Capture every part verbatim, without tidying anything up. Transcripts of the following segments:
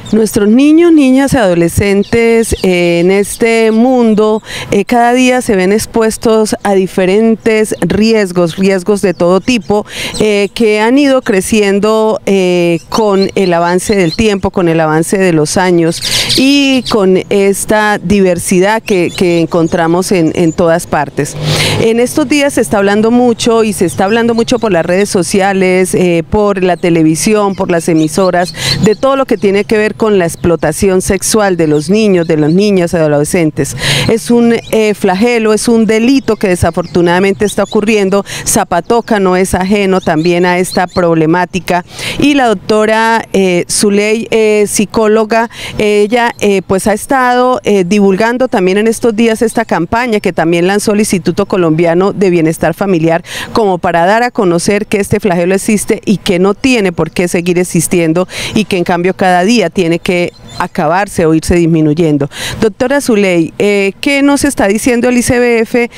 Nuestros niños, niñas y adolescentes eh, en este mundo eh, cada día se ven expuestos a diferentes riesgos, riesgos de todo tipo eh, que han ido creciendo eh, con el avance del tiempo, con el avance de los años y con esta diversidad que, que encontramos en, en todas partes. En estos días se está hablando mucho y se está hablando mucho por las redes sociales, eh, por la televisión, por las emisoras, de todo lo que tiene que ver con la explotación sexual de los niños, de las niñas y adolescentes. Es un eh, flagelo, es un delito que desafortunadamente está ocurriendo. Zapatoca no es ajeno también a esta problemática y la doctora eh, Zuley, eh, psicóloga, ella eh, pues ha estado eh, divulgando también en estos días esta campaña que también lanzó el Instituto Colombiano de Bienestar Familiar como para dar a conocer que este flagelo existe y que no tiene por qué seguir existiendo y que en cambio cada día tiene que acabarse o irse disminuyendo. Doctora Zuley, eh, ¿qué nos está diciendo el I C B F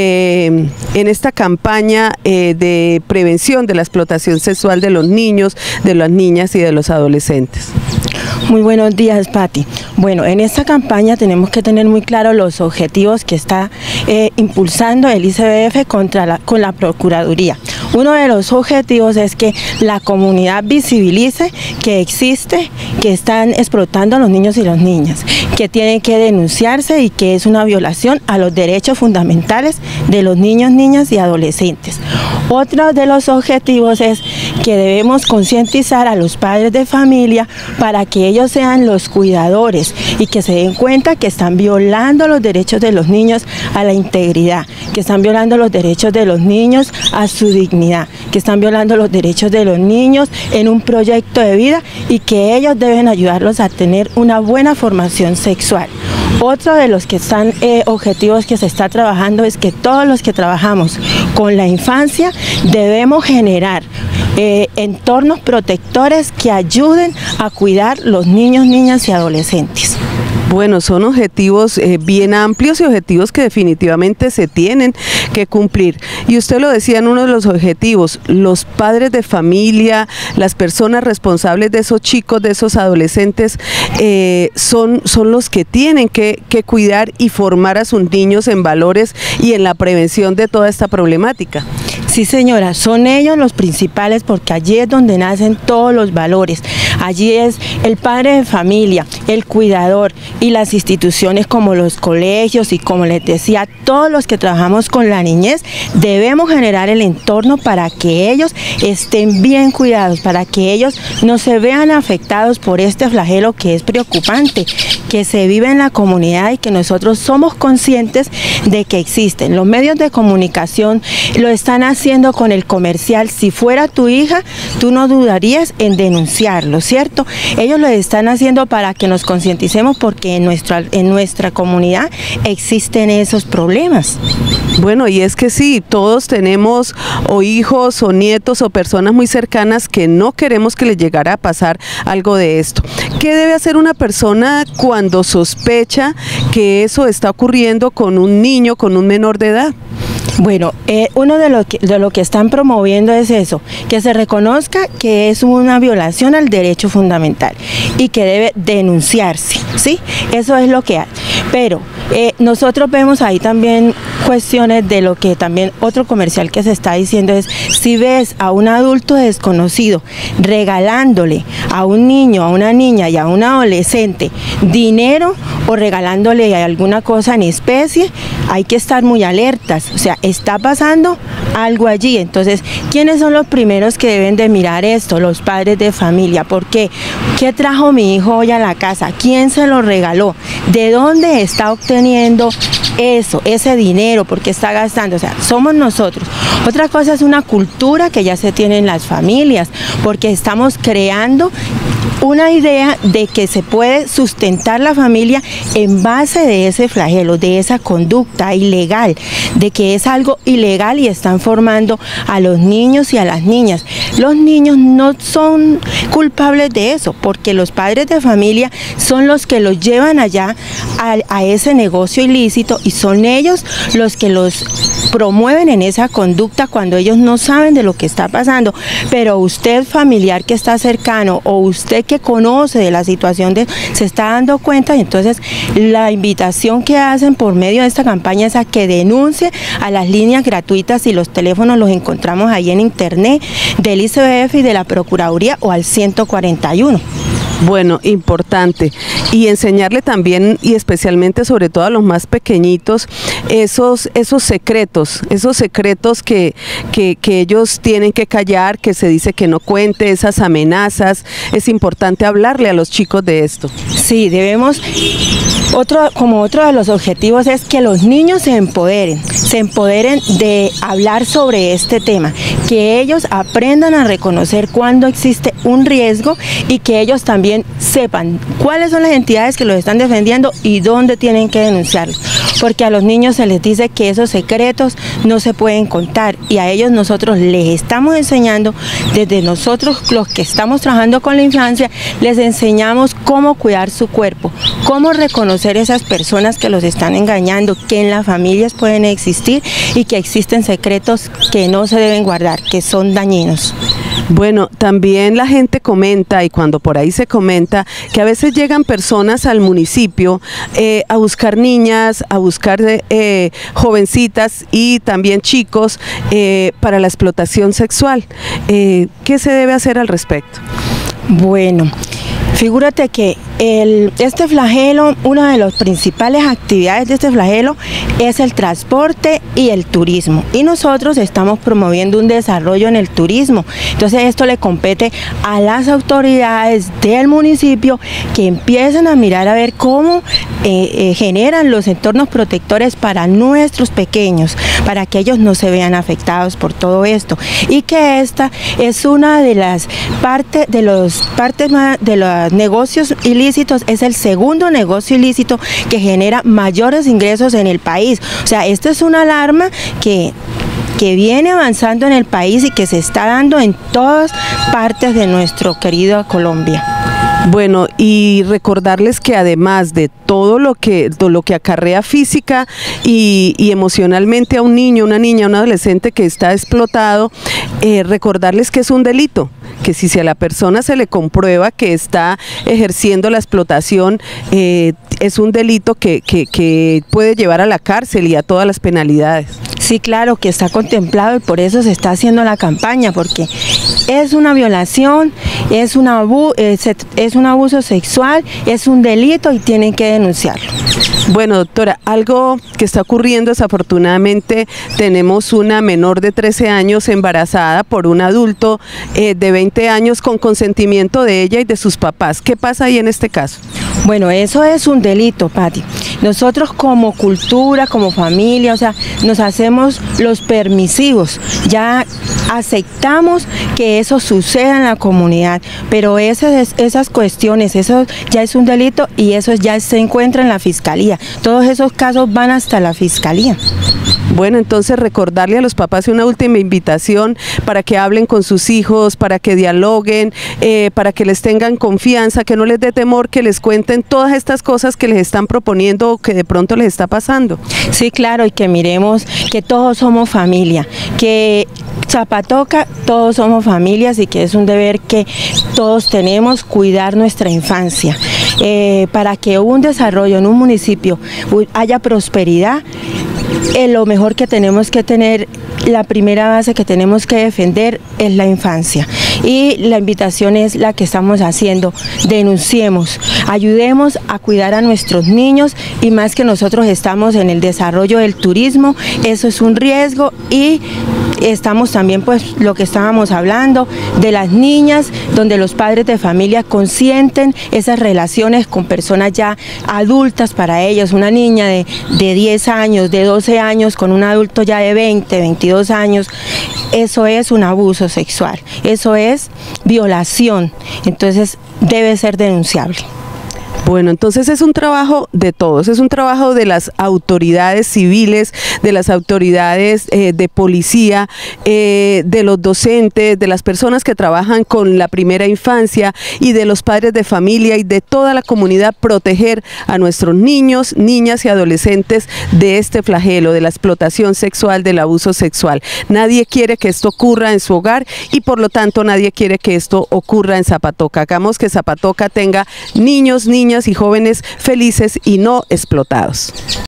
eh, en esta campaña eh, de prevención de la explotación sexual de los niños, de las niñas y de los adolescentes? Muy buenos días, Patti. Bueno, en esta campaña tenemos que tener muy claro los objetivos que está eh, impulsando el I C B F contra la, con la Procuraduría. Uno de los objetivos es que la comunidad visibilice que existe, que están explotando a los niños y las niñas, que tienen que denunciarse y que es una violación a los derechos fundamentales de los niños, niñas y adolescentes. Otro de los objetivos es que debemos concientizar a los padres de familia para que ellos sean los cuidadores y que se den cuenta que están violando los derechos de los niños a la integridad, que están violando los derechos de los niños a su dignidad, que están violando los derechos de los niños en un proyecto de vida y que ellos deben ayudarlos a tener una buena formación sexual. Otro de los que están eh, objetivos que se está trabajando es que todos los que trabajamos con la infancia debemos generar eh, entornos protectores que ayuden a cuidar los niños, niñas y adolescentes. Bueno, son objetivos eh, bien amplios y objetivos que definitivamente se tienen que cumplir. Y usted lo decía en uno de los objetivos, los padres de familia, las personas responsables de esos chicos, de esos adolescentes, eh, son, son los que tienen que, que cuidar y formar a sus niños en valores y en la prevención de toda esta problemática. Sí, señora, son ellos los principales porque allí es donde nacen todos los valores. Allí es el padre de familia, el cuidador y las instituciones como los colegios y como les decía, todos los que trabajamos con la niñez debemos generar el entorno para que ellos estén bien cuidados, para que ellos no se vean afectados por este flagelo que es preocupante, que se vive en la comunidad y que nosotros somos conscientes de que existen. Los medios de comunicación lo están haciendo con el comercial. Si fuera tu hija, tú no dudarías en denunciarlo, ¿cierto? Ellos lo están haciendo para que nos concienticemos porque en nuestra, en nuestra comunidad existen esos problemas. Bueno, y es que sí, todos tenemos o hijos o nietos o personas muy cercanas que no queremos que les llegara a pasar algo de esto. ¿Qué debe hacer una persona cuando sospecha que eso está ocurriendo con un niño, con un menor de edad? Bueno, eh, uno de lo, que, de lo que están promoviendo es eso, que se reconozca que es una violación al derecho fundamental y que debe denunciarse, ¿sí? Eso es lo que hay. Pero eh, nosotros vemos ahí también cuestiones de lo que también otro comercial que se está diciendo es, si ves a un adulto desconocido regalándole a un niño, a una niña y a un adolescente dinero o regalándole alguna cosa en especie, hay que estar muy alertas, o sea, está pasando algo allí. Entonces, ¿quiénes son los primeros que deben de mirar esto? Los padres de familia. ¿Por qué? ¿Qué trajo mi hijo hoy a la casa? ¿Quién se lo regaló? ¿De dónde está obteniendo eso, ese dinero? ¿Por qué está gastando? O sea, somos nosotros. Otra cosa es una cultura que ya se tiene en las familias, porque estamos creando una idea de que se puede sustentar la familia en base de ese flagelo, de esa conducta ilegal, de que es algo ilegal y están formando a los niños y a las niñas. Los niños no son culpables de eso, porque los padres de familia son los que los llevan allá a, a ese negocio ilícito y son ellos los que los promueven en esa conducta cuando ellos no saben de lo que está pasando. Pero usted, familiar que está cercano, o usted que conoce de la situación, de, se está dando cuenta, y entonces la invitación que hacen por medio de esta campaña es a que denuncie a las líneas gratuitas, y los teléfonos los encontramos ahí en internet, del I C B F y de la Procuraduría, o al ciento cuarenta y uno. Bueno, importante. Y enseñarle también, y especialmente sobre todo a los más pequeñitos, esos, esos secretos, esos secretos que, que, que ellos tienen que callar, que se dice que no cuente, esas amenazas. Es importante hablarle a los chicos de esto. Sí, debemos, otro, como otro de los objetivos es que los niños se empoderen, se empoderen de hablar sobre este tema, que ellos aprendan a reconocer cuando existe un riesgo, y que ellos también sepan cuáles son las entidades que los están defendiendo y dónde tienen que denunciarlos, porque a los niños se les dice que esos secretos no se pueden contar, y a ellos nosotros les estamos enseñando, desde nosotros los que estamos trabajando con la infancia, les enseñamos cómo cuidar su cuerpo, cómo reconocer esas personas que los están engañando, que en las familias pueden existir y que existen secretos que no se deben guardar, que son dañinos. Bueno, también la gente comenta, y cuando por ahí se comenta, que a veces llegan personas al municipio eh, a buscar niñas, a buscar eh, jovencitas y también chicos eh, para la explotación sexual. Eh, ¿Qué se debe hacer al respecto? Bueno, figúrate que el, este flagelo, una de las principales actividades de este flagelo es el transporte y el turismo, y nosotros estamos promoviendo un desarrollo en el turismo. Entonces esto le compete a las autoridades del municipio, que empiecen a mirar a ver cómo eh, eh, generan los entornos protectores para nuestros pequeños, para que ellos no se vean afectados por todo esto, y que esta es una de las partes de los partes más de los negocios ilícitos, es el segundo negocio ilícito que genera mayores ingresos en el país. O sea, esto es una alarma que que viene avanzando en el país y que se está dando en todas partes de nuestro querido Colombia. Bueno, y recordarles que además de todo lo que, de lo que acarrea física y, y emocionalmente a un niño, una niña, un adolescente que está explotado, eh, recordarles que es un delito, que si a la persona se le comprueba que está ejerciendo la explotación, eh, es un delito que, que, que puede llevar a la cárcel y a todas las penalidades. Sí, claro que está contemplado, y por eso se está haciendo la campaña, porque es una violación, es un abuso, es, es un abuso sexual, es un delito y tienen que denunciarlo. Bueno, doctora, algo que está ocurriendo desafortunadamente, tenemos una menor de trece años embarazada por un adulto eh, de veinte años con consentimiento de ella y de sus papás. ¿Qué pasa ahí en este caso? Bueno, eso es un delito, Pati. Nosotros como cultura, como familia, o sea, nos hacemos los permisivos, ya aceptamos que eso suceda en la comunidad, pero esas, esas cuestiones, eso ya es un delito, y eso ya se encuentra en la fiscalía. Todos esos casos van hasta la fiscalía. Bueno, entonces recordarle a los papás una última invitación para que hablen con sus hijos, para que dialoguen, eh, para que les tengan confianza, que no les dé temor, que les cuenten todas estas cosas que les están proponiendo o que de pronto les está pasando. Sí, claro, y que miremos que todos somos familia, que Zapatoca, todos somos familias, y que es un deber que todos tenemos, cuidar nuestra infancia. Eh, para que un desarrollo en un municipio haya prosperidad, eh, lo mejor que tenemos que tener, la primera base que tenemos que defender es la infancia, y la invitación es la que estamos haciendo: denunciemos, ayudemos a cuidar a nuestros niños, y más que nosotros estamos en el desarrollo del turismo, eso es un riesgo, y estamos también, pues, lo que estábamos hablando de las niñas, donde los padres de familia consienten esas relaciones con personas ya adultas para ellos. Una niña de, de diez años, de doce años, con un adulto ya de veinte, veintidós años, eso es un abuso sexual, eso es violación, entonces debe ser denunciable. Bueno, entonces es un trabajo de todos, es un trabajo de las autoridades civiles, de las autoridades eh, de policía, eh, de los docentes, de las personas que trabajan con la primera infancia y de los padres de familia y de toda la comunidad, proteger a nuestros niños, niñas y adolescentes de este flagelo, de la explotación sexual, del abuso sexual. Nadie quiere que esto ocurra en su hogar y por lo tanto nadie quiere que esto ocurra en Zapatoca. Hagamos que Zapatoca tenga niños, niñas y jóvenes felices y no explotados.